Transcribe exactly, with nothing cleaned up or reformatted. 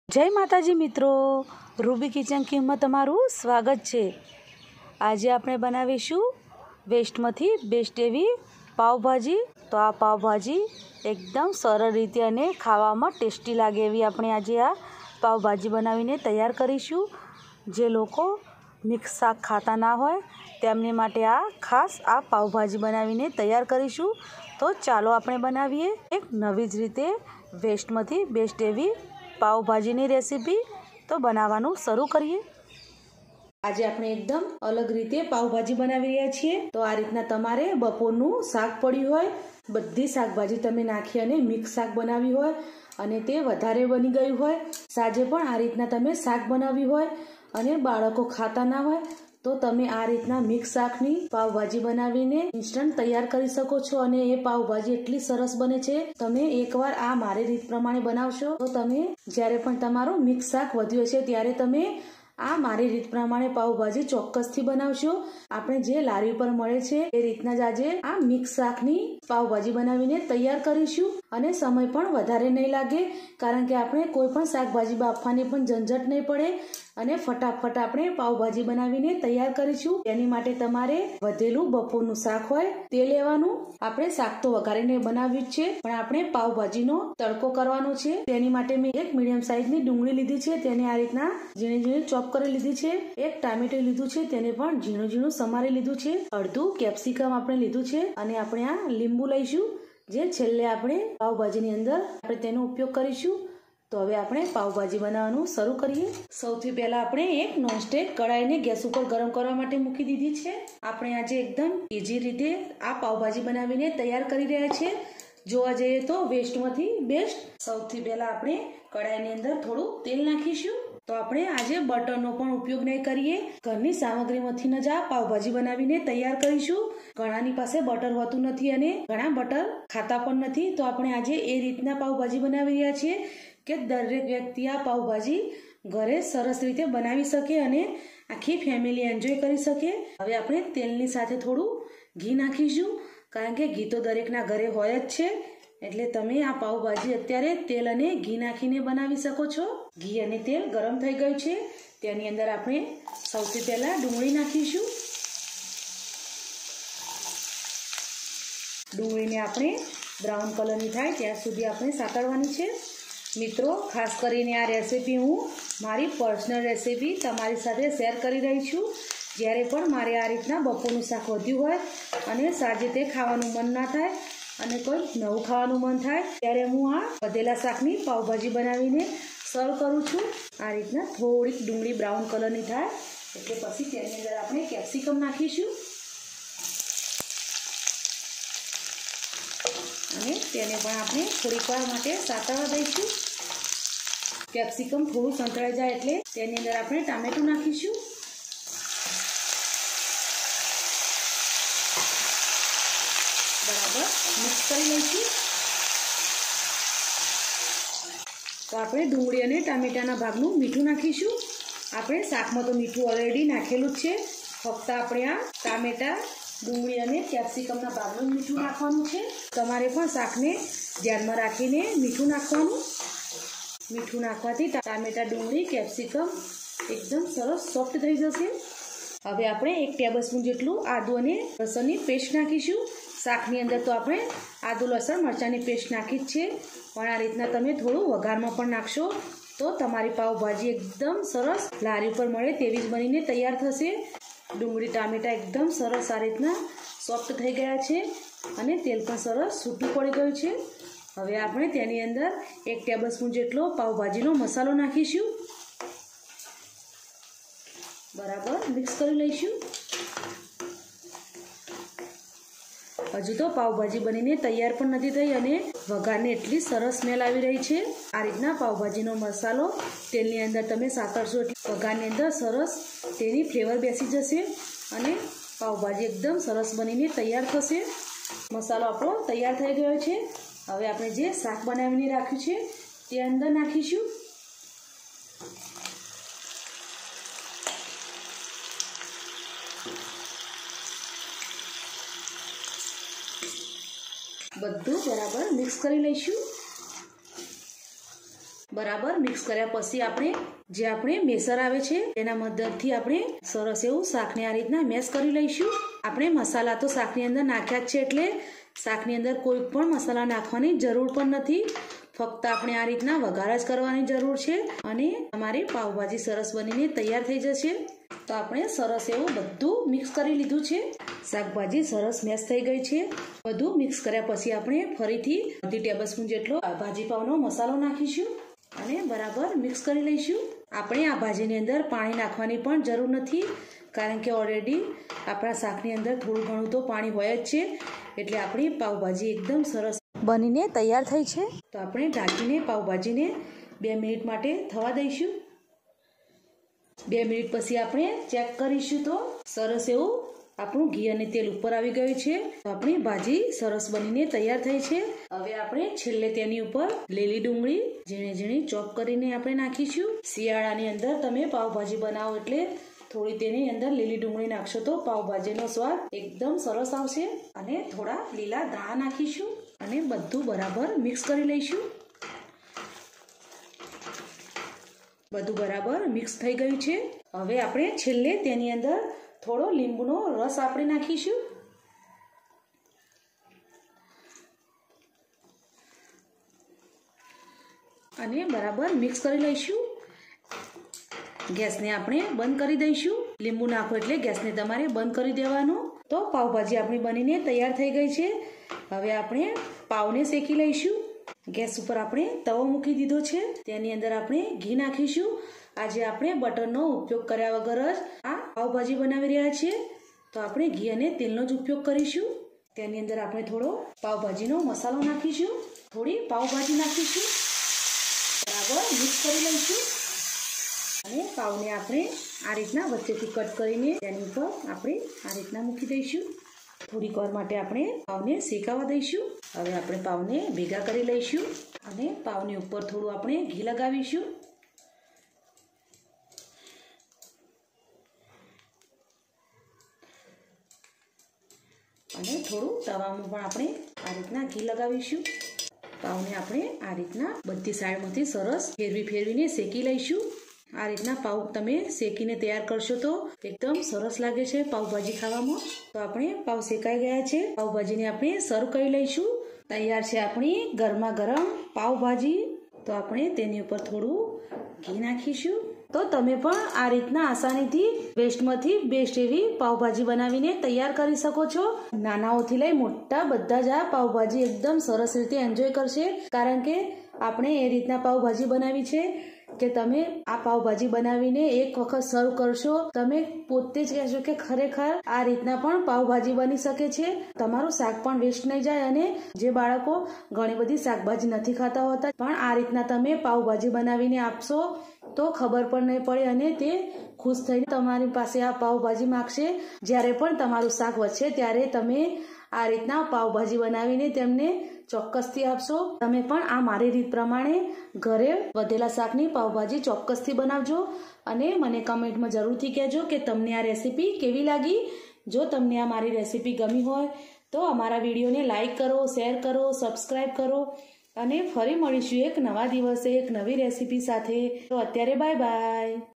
जय माताजी मित्रों, रूबी किचन किचन तमारू स्वागत है। आज आपणे बनावीशुं वेस्टमांथी बेस्ट एवी पावभाजी। तो आ पावभाजी एकदम सरल रीते अने खावामां टेस्टी लागे एवी आपणे आज आ पावभाजी बनावीने तैयार करीशुं। जे लोको मिक्स शाक खाता ना होय तेमने माटे आ खास आ पावभाजी बनावीने तैयार करीशुं। तो चालो आपणे बनावीए एक नवी ज रीते वेस्टमांथी बेस्ट एवी पावभाजीनी रेसिपी। तो बनाववानुं शरू करीए। आज આપણે એકદમ અલગ રીતે પાવભાજી બનાવી રહ્યા છીએ। તો આ રીતના તમારે બપોરનું શાક પડ્યું હોય, બધી શાકભાજી તમે નાખી અને મિક્સ શાક બનાવી હોય અને તે વધારે બની ગયું હોય, સાંજે પણ આ રીતના તમે શાક બનાવી હોય અને બાળકો ખાતા ના હોય તો તમે આ રીતના મિક્સ શાકની પાવભાજી બનાવીને ઇન્સ્ટન્ટ તૈયાર કરી શકો છો અને એ પાવભાજી એટલી સરસ બને છે। તમે એકવાર આ મારી રીત પ્રમાણે બનાવશો તો તમે જ્યારે પણ તમારું મિક્સ શાક વધ્યું છે ત્યારે તમે આ મારી રીત પ્રમાણે પાવભાજી ચોક્કસથી બનાવશો। આપણે જે લારી પર મળે છે એ રીતના જ આજે આ મિક્સ શાકની પાવભાજી બનાવીને તૈયાર કરીશું અને સમય પણ વધારે નહીં લાગે, કારણ કે આપણે કોઈ પણ શાકભાજી બાફવાની પણ ઝંઝટ નહીં પડે અને ફટાફટ આપણે પાવભાજી બનાવીને તૈયાર કરીશું। તેની માટે તમારે વધેલું બપોરનું શાક હોય તે લેવાનું। આપણે શાક તો વઘારીને બનાવ્યું જ છે, પણ આપણે પાવભાજીનો તડકો કરવાનો છે। તેની માટે મેં એક મીડિયમ સાઈઝની ડુંગળી લીધી છે, તેને આ રીતના ઝીણી ઝીણી ચોપ કરી લીધી છે। એક ટામેટું લીધું છે, તેને પણ ઝીણું ઝીણું સમારી લીધું છે। અડધું કેપ્સિકમ આપણે લીધું છે અને આપણે આ લીંબુ લઈશું, જે છેલ્લે આપણે પાવભાજીની અંદર આપણે તેનો ઉપયોગ કરીશું। તો હવે આપણે પાવભાજી બનાવવાનું શરૂ કરીએ। સૌથી પહેલા આપણે એક નોનસ્ટિક કઢાઈને ગેસ ઉપર ગરમ કરવા માટે મૂકી દીધી છે। આપણે આજે એકદમ ઈઝી રીતે આ પાવભાજી બનાવીને તૈયાર કરી રહ્યા છીએ। જોવા જઈએ તો વેસ્ટમાંથી બેસ્ટ। સૌથી પહેલા આપણે કઢાઈની અંદર થોડું તેલ નાખીશું। તો આપણે આજે બટરનો પણ ઉપયોગ નહીં કરીએ, ઘરની સામગ્રીમાંથી જ આ પાવભાજી બનાવીને તૈયાર કરીશું। ઘણાની પાસે બટર હોતું નથી અને ઘણા બટર ખાતા પણ નથી, તો આપણે આજે એ રીતના પાવભાજી બનાવી રહ્યા છીએ કે દરેક વ્યક્તિ આ પાવભાજી ઘરે સરસ રીતે બનાવી શકે અને આખી ફેમિલી એન્જોય કરી શકે। હવે આપણે તેલની સાથે થોડું ઘી નાખીશું, કારણ કે ઘી તો દરેકના ઘરે હોય જ છે, એટલે તમે આ પાવભાજી અત્યારે તેલ અને ઘી નાખીને બનાવી શકો છો। ઘી અને તેલ ગરમ થઈ ગયું છે, તેની અંદર આપણે સૌથી પહેલા ડુંગળી નાખીશું। ડુંગળીને આપણે બ્રાઉન કલરની થાય ત્યાં સુધી આપણે સાતળવાની છે। મિત્રો, ખાસ કરીને આ રેસીપી હું મારી પર્સનલ રેસીપી તમારી સાથે શેર કરી રહી છું। જ્યારે પણ મારે આ રીતના બપોરનું શાક વધ્યું હોય અને સાંજે તે ખાવાનું મન ના થાય અને કોઈ નવું ખાવાનું મન થાય ત્યારે હું આ વધેલા શાકની પાવભાજી બનાવીને સર્વ કરું છું। આ રીતના થોડીક ડુંગળી બ્રાઉન કલરની થાય એટલે પછી તેની અંદર આપણે કેપ્સિકમ નાખીશું અને તેને પણ આપણે થોડીક વાર માટે સાતળવા દઈશું। કેપ્સિકમ થોડું સંતળાઈ જાય એટલે તેની અંદર આપણે ટામેટું નાખીશું। બરાબર મિક્સ કરી લઈશું। તો આપણે ડુંગળી અને ટામેટાના ભાગનું મીઠું નાખીશું। આપણે શાકમાં તો મીઠું ઓલરેડી નાખેલું જ છે, ફક્ત આપણે આ ટામેટા ડુંગળી અને કેપ્સિકમના ભાગનું મીઠું નાખવાનું છે। તમારે પણ શાકને ધ્યાનમાં રાખીને મીઠું નાખવાનું। મીઠું નાખવાથી ટામેટા ડુંગળી કેપ્સિકમ એકદમ સરસ સોફ્ટ થઈ જશે। હવે આપણે એક ટેબલ સ્પૂન જેટલું આદુ અને લસણની પેસ્ટ નાખીશું। શાકની અંદર તો આપણે આદુ લસણ મરચાંની પેસ્ટ નાખી જ છે, પણ આ રીતના તમે થોડું વઘારમાં પણ નાખશો તો તમારી પાવભાજી એકદમ સરસ લારી પર મળે તેવી જ બનીને તૈયાર થશે। ડુંગળી ટામેટા એકદમ સરસ આ રીતના સોફ્ટ થઈ ગયા છે અને તેલ પણ સરસ છૂટું પડી ગયું છે। હવે આપણે તેની અંદર એક ટેબલ સ્પૂન જેટલો પાવભાજીનો મસાલો નાખીશું। બરાબર મિક્સ કરી લઈશું। હજુ તો પાવભાજી બનીને તૈયાર પણ નથી થઈ અને વઘારને એટલી સરસ સ્મેલ આવી રહી છે। આ રીતના પાવભાજીનો મસાલો તેલની અંદર તમે સાતળશો એટલે વઘારની અંદર સરસ તેની ફ્લેવર બેસી જશે અને પાવભાજી એકદમ સરસ બનીને તૈયાર થશે। મસાલો આપણો તૈયાર થઈ ગયો છે। હવે આપણે જે શાક બનાવીને રાખ્યું છે તે અંદર નાખીશું। બધું બરાબર મિક્સ કરી લઈશું। બરાબર મિક્સ કર્યા પછી આપણે જે આપણે મેસર આવે છે તેના મદદથી આપણે સરસ એવું શાકને આ રીતના મેશ કરી લઈશું। આપણે મસાલા તો શાકની અંદર નાખ્યા જ છે એટલે શાકની અંદર કોઈ પણ મસાલા નાખવાની જરૂર પણ નથી, ફક્ત આપણે આ રીતના વઘાર જ કરવાની જરૂર છે અને અમારી પાવભાજી સરસ બનીને તૈયાર થઈ જશે। તો આપણે સરસ એવું બધું મિક્સ કરી લીધું છે, શાકભાજી સરસ મેશ થઈ ગઈ છે। બધું મિક્સ કર્યા પછી આપણે ફરીથી અડધી ટેબલ સ્પૂન જેટલો ભાજી પાવનો મસાલો નાખીશું અને બરાબર મિક્સ કરી લઈશું। આપણે આ ભાજીની અંદર પાણી નાખવાની પણ જરૂર નથી, કારણ કે ઓલરેડી આપણા શાકની અંદર થોડું ઘણું તો પાણી હોય જ છે, એટલે આપણી પાવભાજી એકદમ સરસ બનીને તૈયાર થઈ છે। તો આપણે ઢાંકીને પાવભાજીને બે મિનિટ માટે થવા દઈશું। બે મિનિટ પછી આપણે ચેક કરીશું તો સરસ એવું આપણું ઘી અને તેલ ઉપર આવી ગયું છે। તો આપણી ભાજી સરસ બનીને તૈયાર થઈ છે। હવે આપણે છેલ્લે તેની ઉપર લીલી ડુંગળી ઝીણી ઝીણી ચોપ કરીને આપણે નાખીશું। શિયાળાની અંદર તમે પાવભાજી બનાવો એટલે થોડી તેની અંદર લીલી ડુંગળી નાખશો તો પાવભાજીનો સ્વાદ એકદમ સરસ આવશે। અને થોડા લીલા ધાણા નાખીશું અને બધું બરાબર મિક્સ કરી લઈશું। બધું બરાબર મિક્સ થઈ ગયું છે। હવે આપણે છેલ્લે તેની અંદર થોડો લીંબુનો રસ આપણે નાખીશું અને બરાબર મિક્સ કરી લઈશું। ગેસને આપણે બંધ કરી દઈશું। લીંબુ નાખો એટલે ગેસને તમારે બંધ કરી દેવાનો। તો પાવભાજી આપણી બનીને તૈયાર થઈ ગઈ છે। હવે આપણે પાવને શેકી લઈશું। ગેસ ઉપર આપણે તવો મૂકી દીધો છે, તેની અંદર આપણે ઘી નાખીશું। આજે આપણે બટરનો ઉપયોગ કર્યા વગર જ આ પાવભાજી બનાવી રહ્યા છીએ, તો આપણે ઘી અને તેલનો જ ઉપયોગ કરીશું। તેની અંદર આપણે થોડો પાવભાજીનો મસાલો નાખીશું, થોડી પાવભાજી નાખીશું, બરાબર મિક્સ કરી લઈશું અને પાવને આપણે આ રીતના વચ્ચેથી કટ કરીને તેની ઉપર આપણે આ રીતના મૂકી દઈશું। થોડીક વાર માટે આપણે પાવને શેકાવા દઈશું। હવે આપણે પાવને ભેગા કરી લઈશું અને પાવની ઉપર થોડું આપણે ઘી લગાવીશું અને થોડું તવામાં પણ આપણે આ રીતના ઘી લગાવીશું। પાવને આપણે આ રીતના બધી સાઈડમાંથી સરસ ફેરવી ફેરવીને શેકી લઈશું। આ રીતના પાવ તમે શેકીને તૈયાર કરશો તો એકદમ સરસ લાગે છે પાવભાજી ખાવામાં। તો આપણે પાવ શેકાઈ ગયા છે, પાવભાજીને આપણે સર્વ કરી લઈશું। તૈયાર છે આપણી ગરમા ગરમ પાવભાજી। તો આપણે તેની ઉપર થોડું ઘી નાખીશું। તો તમે પણ આ રીતના આસાનીથી વેસ્ટમાંથી બેસ્ટ એવી પાવભાજી બનાવીને તૈયાર કરી શકો છો। નાનાઓથી લઈ મોટા બધા જ આ પાવભાજી એકદમ સરસ રીતે એન્જોય કરશે, કારણ કે આપણે એ રીતના પાવભાજી બનાવી છે કે તમે આ પાવભાજી બનાવીને એક વખત સર્વ કરશો, તમે પોતે જ કહેશો કે ખરેખર આ રીતના પણ પાવભાજી બની શકે છે। તમારું શાક પણ વેસ્ટ નહીં જાય અને જે બાળકો ઘણી બધી શાકભાજી નથી ખાતા હોતા પણ આ રીતના તમે પાવભાજી બનાવીને આપશો તો ખબર પણ નહીં પડે અને તે ખુશ થઈને તમારી પાસે આ પાવભાજી માંગશે। જ્યારે પણ તમારું શાક વધશે ત્યારે તમે આ રીતના પાવભાજી બનાવીને તેમને ચોક્કસથી આપશો। તમે પણ આ મારી રીત પ્રમાણે ઘરે વધેલા શાકની પાવભાજી ચોક્કસથી બનાવજો અને મને કમેન્ટમાં જરૂરથી કહેજો કે તમને આ રેસીપી કેવી લાગી। જો તમને આ મારી રેસીપી ગમી હોય તો અમારા વિડીયોને લાઈક કરો, શેર કરો, સબસ્ક્રાઈબ કરો અને ફરી મળીશું એક નવા દિવસે એક નવી રેસીપી સાથે। તો અત્યારે બાય બાય।